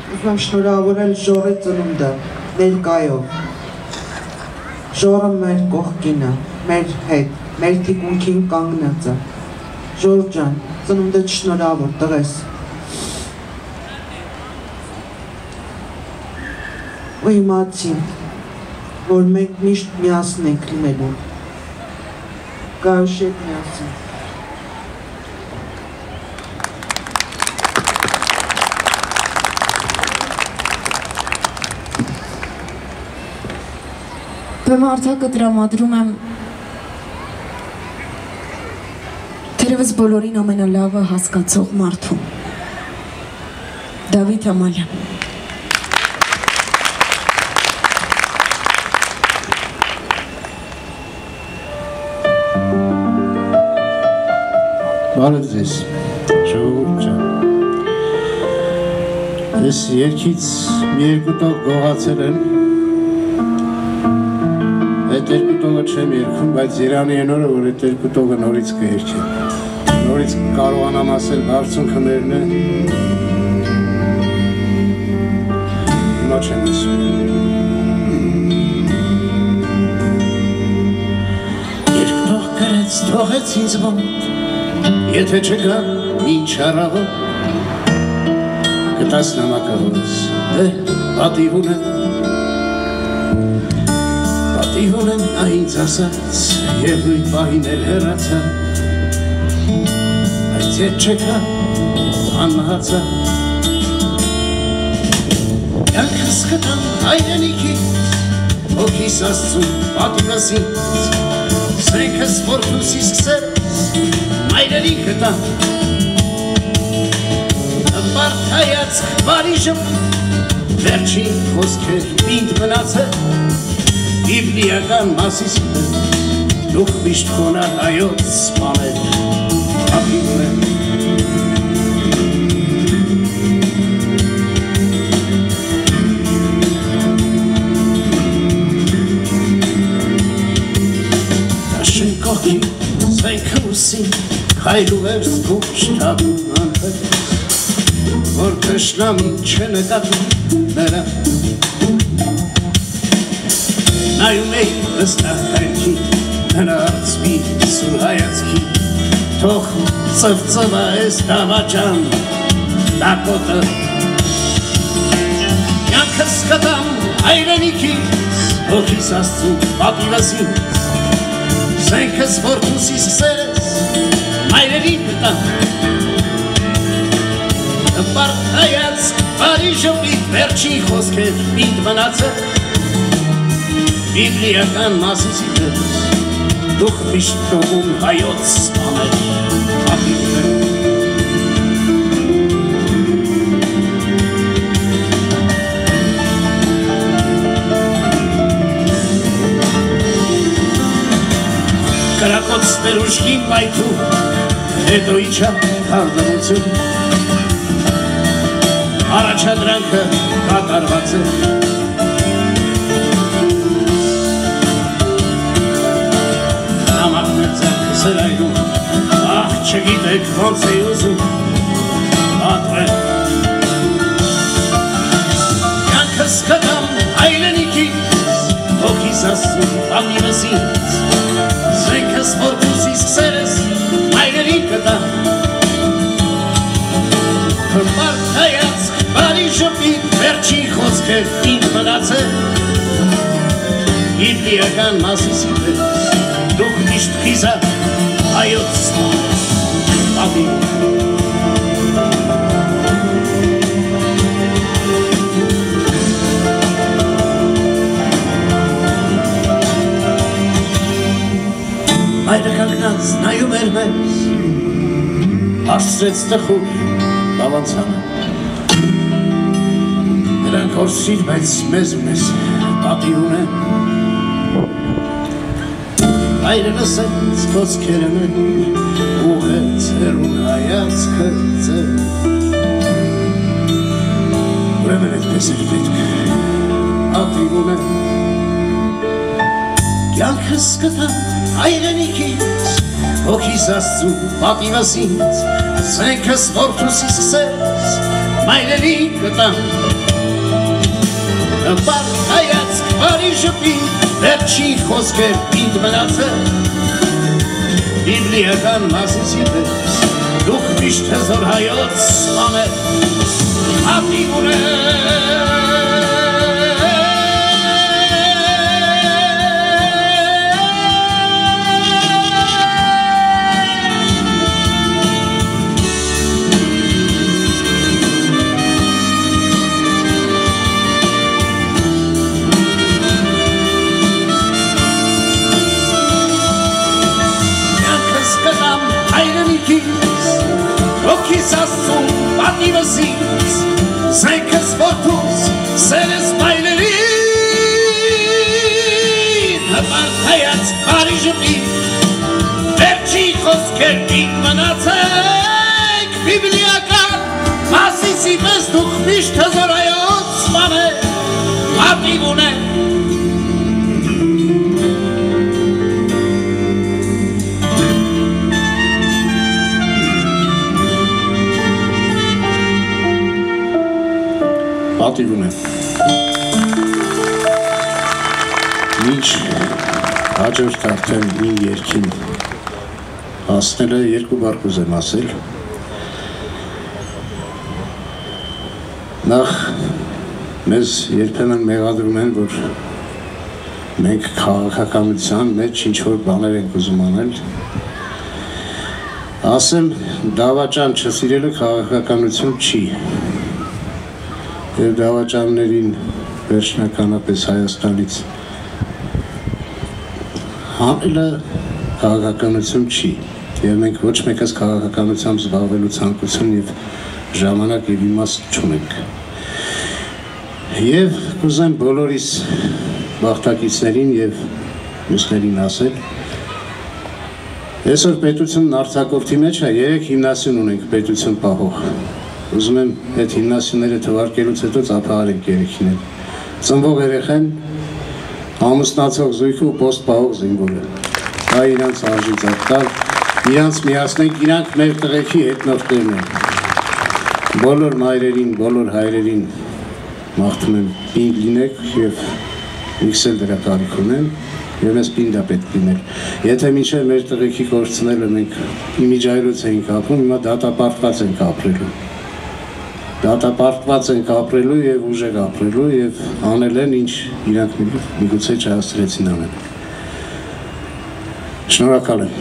Ուզում եմ շնորհավորել Ժորի ծնունդը ներկայով։ Ժորը մեր կողքին է, մեր հետ, մեր թիկունքին կանգնած է։ Ժոր ջան, ծնունդդ շնորհավոր տղես։ Ու իմացի, որ մենք միշտ միասին ենք լինելու։ Գայուշ եք միասին։ Բեմարդակը տրամադրում եմ թերևս բոլորին ամենալավը հասկացող մարդու Դավիթ Ամալյան։ Բարև ձեզ, ժողովուրդ ջան։ Ես երգից մի երկու տող գողացել եմ, այդ երկու տողը չեմ երգում, բայց Իրանի են օրը, որ այդ երկու տողը նորից կերգեմ։ Նորից կարողանամ ասել բարձունքը մերն է, հիմա չեմ ասում։ Երկ տող կրեց, թողեց ինձ մոտ, եթե չկա մինչ առավոտ, կտաս նամակը հորս, դե պատիվ ունեմ, պատիվ ունեմ նա ինձ ասաց, և նույն պահին էլ հեռացա, բայց ետ չկա անմահացա, յանքս կտամ հայրենիքից, հոգիս աստծուն պատիվս ինձ, սրենքս որթուսի սկսեց, Այրերի կտամ, բարդայացք բարի ժպիտ, վերջին խոսքեր պինդ մնացել, բիբլիական մասիս դուք միշտ խոնար հայոց սպանել, ապիվում եմ։ Դաշեն կողքի, զենքը ուսին, Հայրու էր զգուր շտապում անհետ, որ թշնամին չնկատում նրա, նայում էի վստահ հայրքի, նրա արծվի սուր հայացքի, թող ծվծվա ես դավաճան, դակոտը, յանքս կտամ հայրենիքից, հոգիս աստծու պատիվս ինձ, զենքս որդուսիս սերես, Այրերի կտամ, բարդայացք բարի ժպիտ վերջին խոսքեր պինդ մնացել, բիբլիական մասիս դեպս, դուք միշտ թողում հայոց սպանել, ապիվում եմ։ Կրակոցներ ուժգին պայթու, հետո իջա հարդարություն, առաջադրանքը կատարված է, նամակն է ձեռքս էլ այրում, ախ չգիտեք ոնց էի ուզում, պատվել, յանքս կտամ հայրենիքից, հոգիս աստծուն պատիվս ինձ, զենքս որդուսի սկսերես, հայրենի կտամ, բարդայացք բարի ժպիտ վերջին խոսքեր ինձ մնացել, բիբլիական մասիսի դեպս, դուք միշտ խիզակ հայոց պատիվում։ Հայրը կանգնած նայում էր մեզ, հասցրեց տխուր բավանցանը, նրանք օրսիր, բայց մեզ պատիվ ունեն, հայրը լսեց խոսքերը մեն, ուղեց հեռուն հայացքը ձեր, ուրեմն այդպես էր պետք, պատիվ ունեն, կյանքս կտամ հայրենիքից, հոգիս աստծու պատիվս ինձ, զենքս որդուսի սկսեց, մայրերի կտամ, Բարքայացք բարի ժպի վերջի խոսքեր ինդ մնացել Բիբլիական մասիսի պես դուք միշտ հզոր հայոց սպանել Հատիվ Ոգիս աստծուն պատիվս ինձ Զենքս որդուս սերս բայլերին Հպարթայած բարի ժպի Վերջի խոսքեր ինք մնացեք Բիբլիական մասիսի պես դուք միշտ հզորայոց սպանել Պատիվ ունեք Պատիվ ունեմ Մինչ հաջորդ արդեն իմ երգին հասնելը երկու բառ կուզեմ ասել Նախ մեզ երբեմն մեղադրում են, որ մենք քաղաքականության մեջ ինչ-որ բաներ ենք ուզում անել Ասեմ, դավաճան չսիրելը քաղաքականություն չի Եվ դավաճաններին վերջնականապես Հայաստանից հանելը քաղաքականություն չի և մենք ոչ մեկս քաղաքականությամբ զբաղվելու ցանկություն և ժամանակ և իմաստ չունենք և կուզեմ բոլորիս բախտակիցներին և մյուսներին ասել այսօր պետությունն արձակուրդի մեջ է 3 հիմնասյուն ունենք պետություն պահող Ուզում եմ այդ հիմնասյունները թվարկելուց հետո ծափահարենք երեքիներ Ծնվող երեխեն, ամուսնացող զույգը ու պոստ պահող զինվորը Դա իրանց արժի ծաղտալ, իրանց միացնենք, իրանք մեր տղեքի հետնորդներն են Բոլոր մայրերին, բոլոր հայրերին մաղթում եմ պինդ լինեք և ինքս էլ դրա կարիք ունեմ և ես պինդ է պետք լինել Եթե մինչև մեր տղեքի կորցնելը մենք իմիջայլոց էինք ապրում, հիմա դատապարտված ենք ապրելու Դատապարտված ենք ապրելու և ուժեղ ապրելու և անել են, ինչ իրանք միգուցե չհասցրեցին անել Շնորհակալ եմ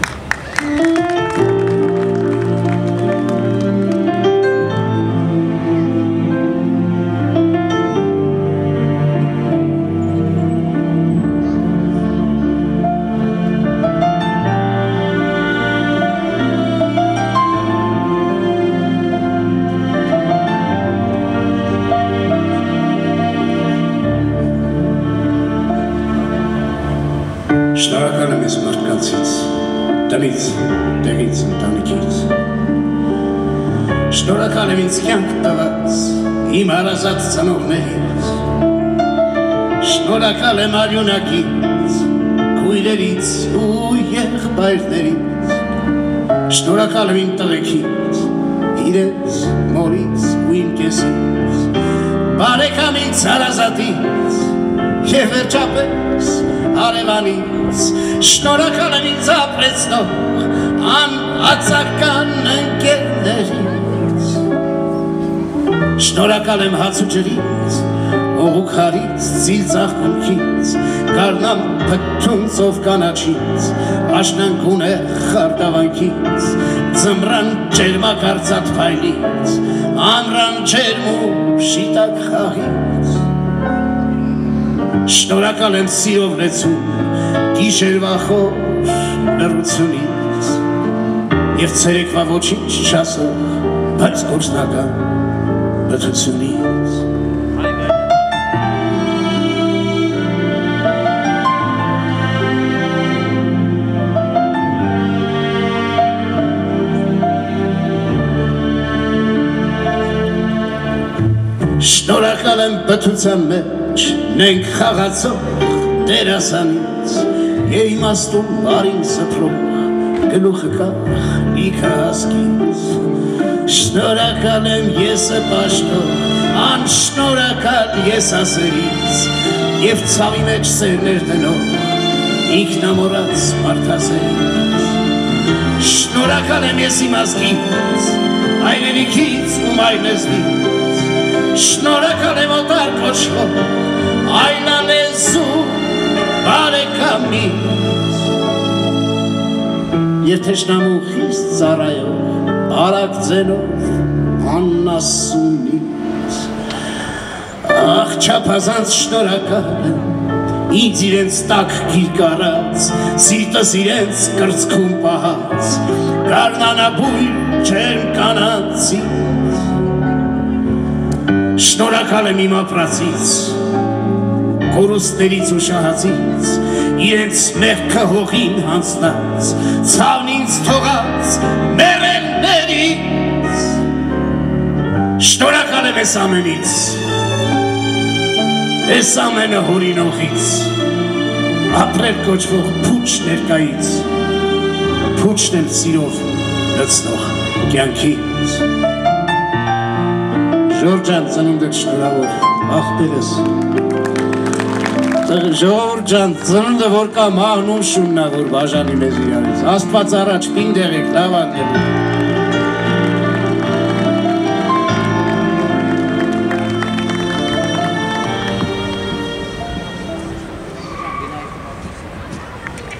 Շնորհակալ եմ ես մարդկանցից, տնից, տեղից, ընտանիքից Շնորհակալ եմ ինձ կյանք տված, իմ հարազատ ծնողներից Շնորհակալ եմ արյունակից, քույրերից ու եղբայրներից Շնորհակալ եմ իմ տղեքից, իրենց, մորից ու իմ կեսից Բարեկամից, հարազատից և վերջապես Արևանից Շնորհակալ եմ ինձ ապրեցնող անածական ընկերներից Շնորհակալ եմ հաց ու ջրից, օղուքարից, ծիծաղկունքից Գարնան փթթուն ծով կանաչից, աշնան գունեղ խարտավանքից Ձմռան ջերմակ արծաթ փայլից, ամռան ջերմ ու շիտակ խաղից Շնորհակալ եմ սիրով լեցուն, գիշերվա խոր լռությունից և ցերեկվա ոչինչ չասող, բայց գործնական բթությունից Շնորհակալ եմ բթության մեջ նենք խաղացող դերասանից և իմաստուն բարին սփռող գլուխը կախ լիքը հասկից Շնորհակալ եմ եսը պաշտող անշնորհակալ ես ասերից եւ ցավի մեջ սերներ դնող ինքնամոռաց մարդասերից շնորհակալ եմ ես իմ ազգից այրենիքից ու մայրենիքից շնորհակալ եմ օտար կոչվող այլալեզու բարեկամից եւ թշնամու խիստ ծառայող արագ ձենով աննասունից ախ չափազանց շնորհակալ եմ ինձ իրենց տակ գիրք առած սիրտս իրենց կրծքում պահած գարնանաբույր ջերմ կանանցից շնորհակալ եմ իմ ապրածից կորուստներից ու շահածից իրենց մեղքը հողին հանձնած ցավն ինձ թողած մեռելներից շնորհակալ եմ ես ամենից ես ամենը հորինողից ապրել կոչվող փուչ ներկայից փուչն էլ սիրով լցնող կյանքից Ժորժան ծնունդդ շնորհավոր աղբերս Ժորժան ծնունդը որ կա մահն ու շուննա որ բաժանի մեզ իրարից Աստված առաջ պինդ եղեք լավ անելու